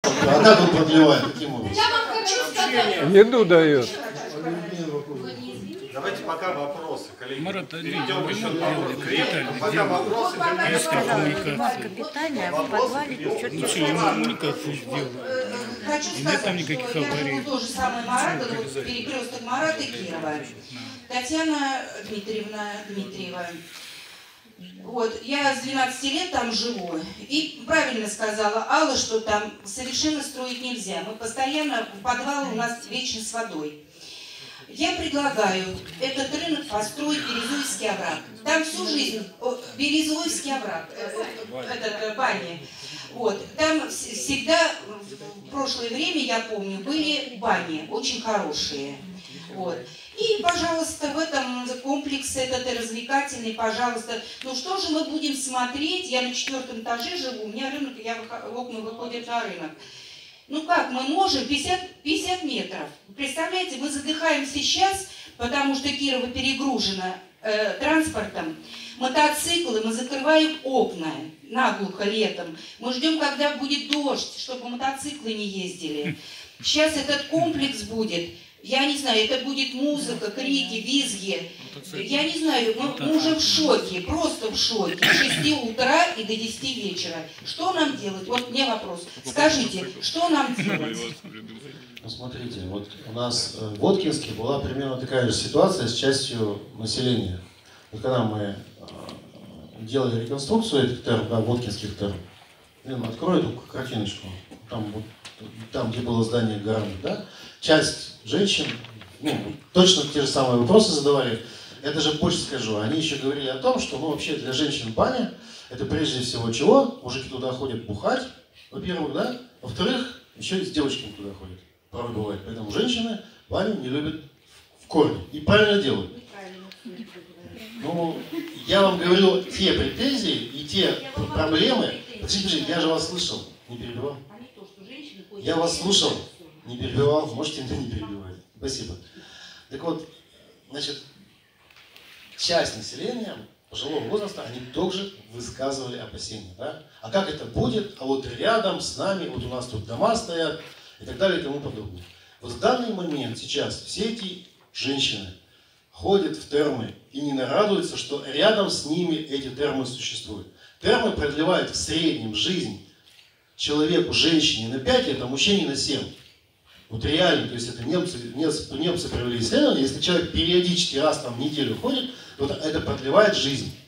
А как он продлевает? Каким образом? Я вам хочу сказать. Еду дает. Давайте пока вопросы, коллеги. Перейдем еще на вопросы. Пока вопросы. Я сказала, марка питания в подвале Лучше ему коммуникацию сделать. Хочу И нет там сказать, никаких что я аварий. живу тоже самое Марата, вот перекресток Марата и Кирова. Татьяна Дмитриева. Вот, я с 12 лет там живу, и правильно сказала Алла, что там совершенно строить нельзя. Мы постоянно, подвал у нас вечно с водой. Я предлагаю этот рынок построить Березуевский овраг. Там всю жизнь, Березуевский овраг, баня. Вот, там всегда, в прошлое время, я помню, были бани, очень хорошие. Вот. И, пожалуйста, в этом комплексе этот развлекательный, пожалуйста. Ну что же мы будем смотреть? Я на 4-м этаже живу, у меня рынок, окна выходят на рынок. Ну как, мы можем 50 метров. Представляете, мы задыхаемся сейчас, потому что Кирова перегружена транспортом. Мотоциклы, мы закрываем окна наглухо летом. Мы ждем, когда будет дождь, чтобы мотоциклы не ездили. Сейчас этот комплекс будет. Я не знаю, это будет музыка, крики, визги. Я не знаю, мы уже в шоке, просто в шоке. С 6 утра и до 10 вечера. Что нам делать? Вот мне вопрос. Скажите, что нам делать? Ну, смотрите, вот у нас в Воткинске была примерно такая же ситуация с частью населения. Вот когда мы делали реконструкцию этих терм, да, воткинских терм, открою эту картиночку, там, где было здание Гарми, да, часть женщин, точно те же самые вопросы задавали. Я даже больше скажу, они еще говорили о том, что, вообще для женщин баня, это прежде всего чего? Мужики туда ходят бухать, во-первых, да, во-вторых, еще и с девочками туда ходят, порой бывает. Поэтому женщины баню не любят в корне и правильно делают. Ну, я вам говорю те претензии и те проблемы. Подождите, я же вас слышал, не перебивал. Я вас слушал, не перебивал, можете меня не перебивать. Спасибо. Так вот, значит, часть населения пожилого возраста, они тоже высказывали опасения, да? А как это будет? А вот рядом с нами, вот у нас тут дома стоят и так далее и тому подобное. Вот в данный момент сейчас все эти женщины ходят в термы и не нарадуются, что рядом с ними эти термы существуют. Термы продлевают в среднем жизнь человеку, женщине на 5 лет, а мужчине на 7. Вот реально, то есть это немцы провели исследование, если человек периодически раз в неделю ходит, то это продлевает жизнь.